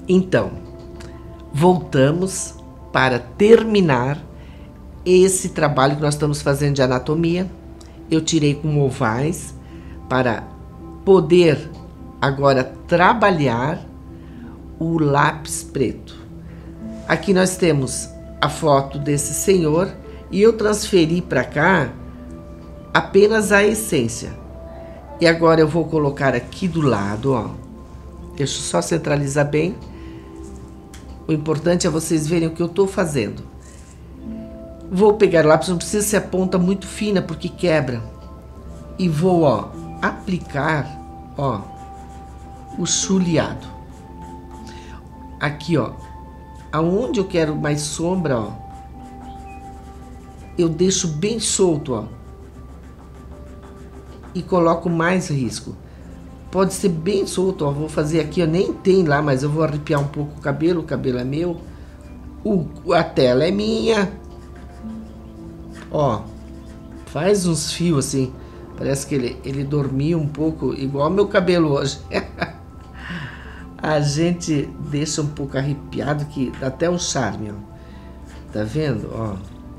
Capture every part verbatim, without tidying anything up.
Então, voltamos para terminar esse trabalho que nós estamos fazendo de anatomia. Eu tirei com ovais para poder agora trabalhar o lápis preto. Aqui nós temos a foto desse senhor e eu transferi para cá apenas a essência. E agora eu vou colocar aqui do lado, ó. Deixa eu só centralizar bem. O importante é vocês verem o que eu estou fazendo. Vou pegar o lápis, não precisa ser a ponta muito fina porque quebra. E vou, ó, aplicar, ó, o chuleado. Aqui, ó, aonde eu quero mais sombra, ó, eu deixo bem solto, ó. E coloco mais risco. Pode ser bem solto, ó. Vou fazer aqui, ó, nem tem lá, mas eu vou arrepiar um pouco o cabelo, o cabelo é meu. O, a tela é minha. Ó, faz uns fios assim. Parece que ele, ele dormiu um pouco, igual meu cabelo hoje. A gente deixa um pouco arrepiado, que dá até um charme, ó. Tá vendo, ó?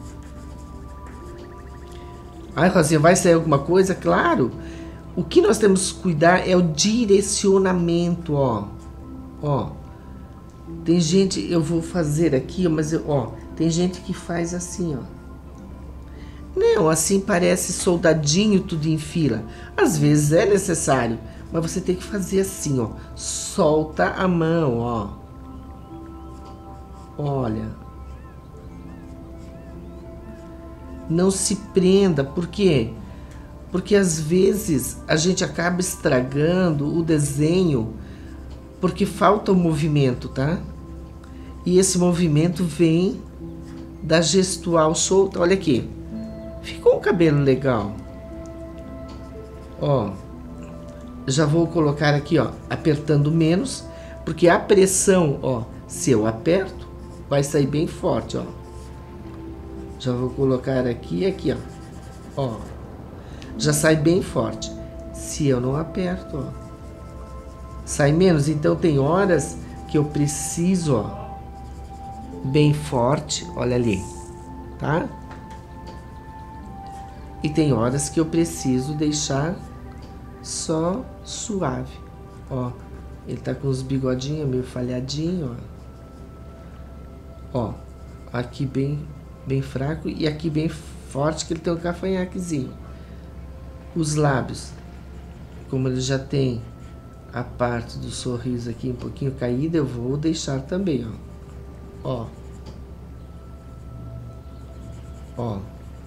Ai, Rosinha, vai sair alguma coisa? Claro! O que nós temos que cuidar é o direcionamento, ó. Ó. Tem gente, eu vou fazer aqui, mas, eu, ó, tem gente que faz assim, ó. Não, assim parece soldadinho tudo em fila. Às vezes é necessário, mas você tem que fazer assim, ó. Solta a mão, ó. Olha. Não se prenda, por quê? Porque às vezes a gente acaba estragando o desenho porque falta o movimento, tá? E esse movimento vem da gestual solta. Olha aqui. Ficou um cabelo legal. Ó. Já vou colocar aqui, ó, apertando menos, porque a pressão, ó, se eu aperto, vai sair bem forte, ó. Já vou colocar aqui e aqui, ó. Ó. Já sai bem forte. Se eu não aperto, ó, sai menos. Então tem horas que eu preciso, ó, bem forte, olha ali, tá? E tem horas que eu preciso deixar só suave, ó. Ele tá com os bigodinhos meio falhadinho, ó. Ó, aqui bem, bem fraco e aqui bem forte, que ele tem um cavanhaquezinho. Os lábios, como ele já tem a parte do sorriso aqui um pouquinho caída, eu vou deixar também, ó. Ó. Ó.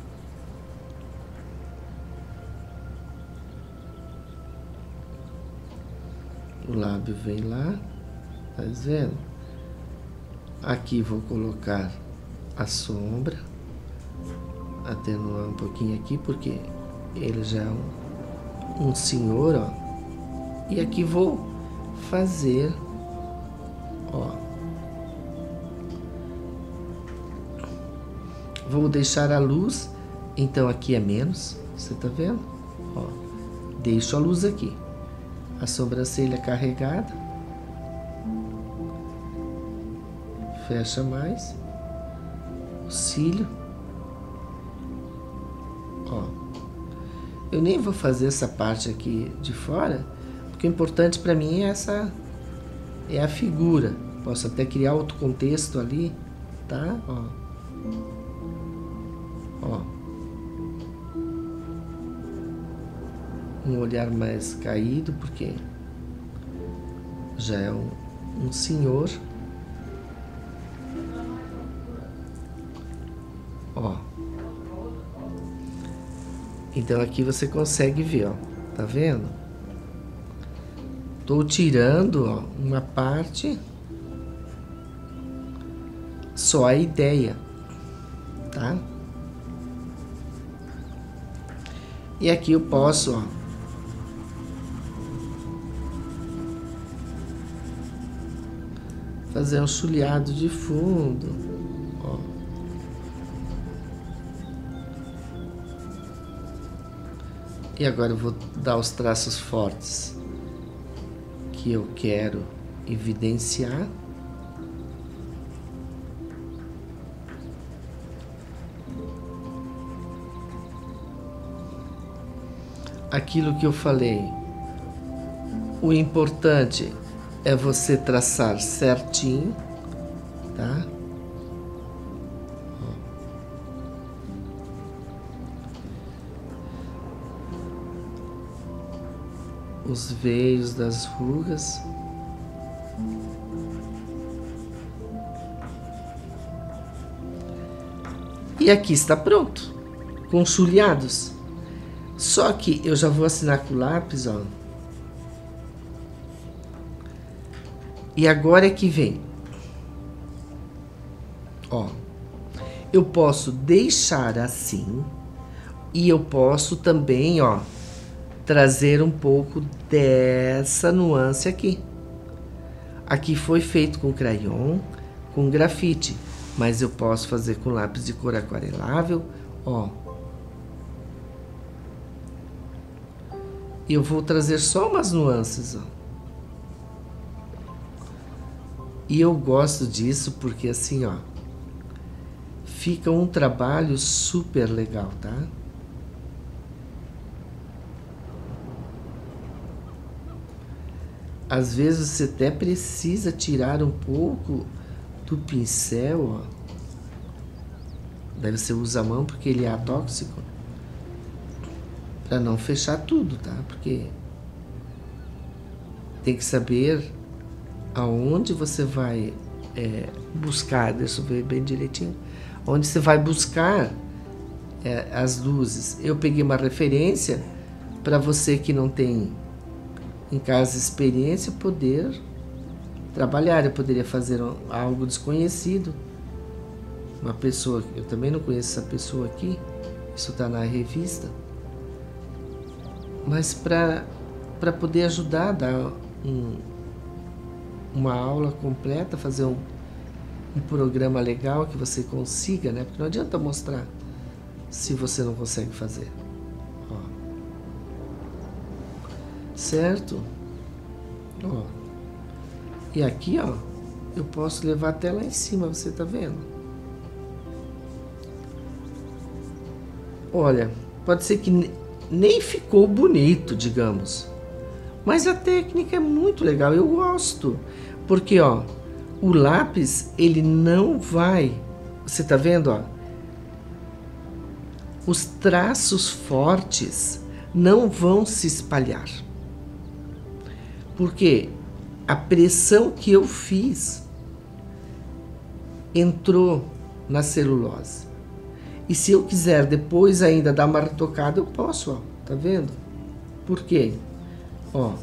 O lábio vem lá, tá vendo? Aqui vou colocar a sombra, atenuar um pouquinho aqui, porque ele já é um, um senhor, ó. E aqui vou fazer, ó. Vou deixar a luz, então aqui é menos, você tá vendo? Ó, deixo a luz aqui. A sobrancelha carregada. Fecha mais. O cílio. Ó. Eu nem vou fazer essa parte aqui de fora, porque o importante para mim é essa, é a figura. Posso até criar outro contexto ali, tá? Ó. Ó. Um olhar mais caído, porque já é um, um senhor. Ó. Então aqui você consegue ver, ó. Tá vendo? Tô tirando, ó, uma parte. Só a ideia, tá? E aqui eu posso, ó, fazer um chuleado de fundo, ó. E agora eu vou dar os traços fortes que eu quero evidenciar. aquilo que eu falei. O importante é você traçar certinho, tá? Os veios das rugas. E aqui está pronto, com chuleados. Só que eu já vou assinar com o lápis, ó. E agora é que vem. Ó, eu posso deixar assim e eu posso também, ó, trazer um pouco dessa nuance aqui. Aqui foi feito com crayon, com grafite, mas eu posso fazer com lápis de cor aquarelável, ó. E eu vou trazer só umas nuances, ó. E eu gosto disso porque assim, ó, fica um trabalho super legal, tá? Às vezes você até precisa tirar um pouco do pincel, ó. Daí você usa a mão porque ele é atóxico. Para não fechar tudo, tá? Porque tem que saber aonde você vai é, buscar, deixa eu ver bem direitinho, onde você vai buscar é, as luzes. Eu peguei uma referência para você que não tem em casa experiência poder trabalhar. Eu poderia fazer algo desconhecido. Uma pessoa, eu também não conheço essa pessoa aqui, isso está na revista. Mas para para poder ajudar a dar um, uma aula completa, fazer um, um programa legal que você consiga, né? Porque não adianta mostrar se você não consegue fazer. Ó. Certo? Ó. E aqui, ó, eu posso levar até lá em cima, você tá vendo? Olha, pode ser que nem ficou bonito, digamos. Mas a técnica é muito legal, eu gosto. Porque, ó, o lápis, ele não vai... Você tá vendo, ó? Os traços fortes não vão se espalhar. Porque a pressão que eu fiz entrou na celulose. E se eu quiser depois ainda dar uma retocada, eu posso, ó. Tá vendo? Por quê? Ó.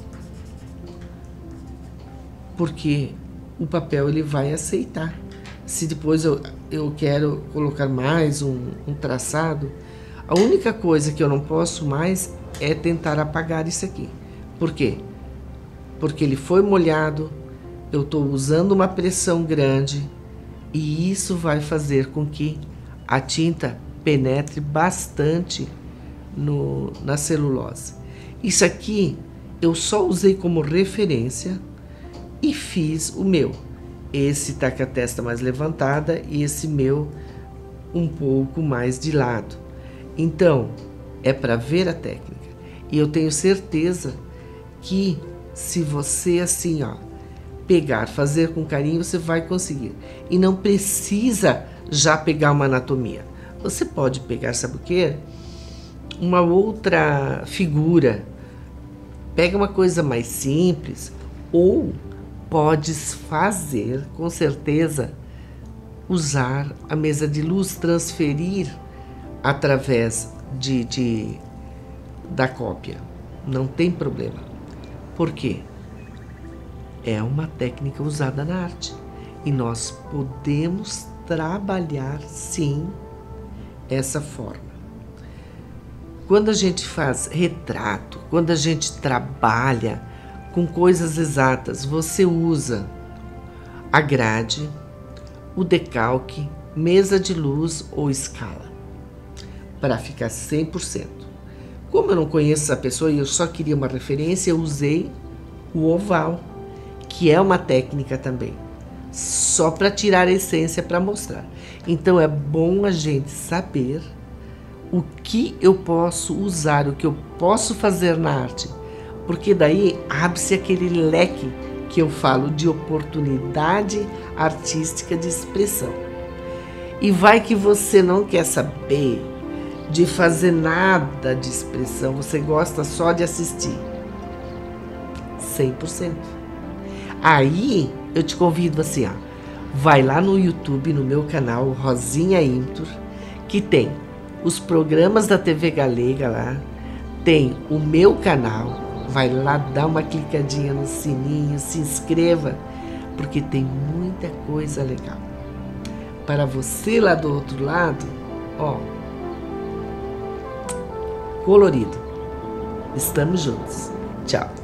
Porque o papel ele vai aceitar. Se depois eu, eu quero colocar mais um, um traçado, a única coisa que eu não posso mais é tentar apagar isso aqui. Por quê? Porque ele foi molhado, eu estou usando uma pressão grande e isso vai fazer com que a tinta penetre bastante no, na celulose. Isso aqui eu só usei como referência e fiz o meu. Esse tá com a testa mais levantada e esse meu um pouco mais de lado. Então, é para ver a técnica. E eu tenho certeza que se você assim, ó, pegar, fazer com carinho, você vai conseguir. E não precisa já pegar uma anatomia. Você pode pegar, sabe o quê? Uma outra figura. Pega uma coisa mais simples ou podes fazer, com certeza, usar a mesa de luz, transferir através de, de, da cópia. Não tem problema. Por quê? É uma técnica usada na arte. E nós podemos trabalhar, sim, essa forma. Quando a gente faz retrato, quando a gente trabalha com coisas exatas, você usa a grade, o decalque, mesa de luz ou escala, para ficar cem por cento. Como eu não conheço essa pessoa e eu só queria uma referência, eu usei o oval, que é uma técnica também, só para tirar a essência, para mostrar. Então é bom a gente saber o que eu posso usar, o que eu posso fazer na arte, porque daí abre-se aquele leque que eu falo de oportunidade artística de expressão. E vai que você não quer saber de fazer nada de expressão, você gosta só de assistir. cem por cento. Aí eu te convido assim, ó, vai lá no YouTube, no meu canal Rosinha Intur, que tem os programas da T V Galega lá, tem o meu canal, vai lá, dá uma clicadinha no sininho, se inscreva, porque tem muita coisa legal. Para você lá do outro lado, ó, colorido. Estamos juntos. Tchau.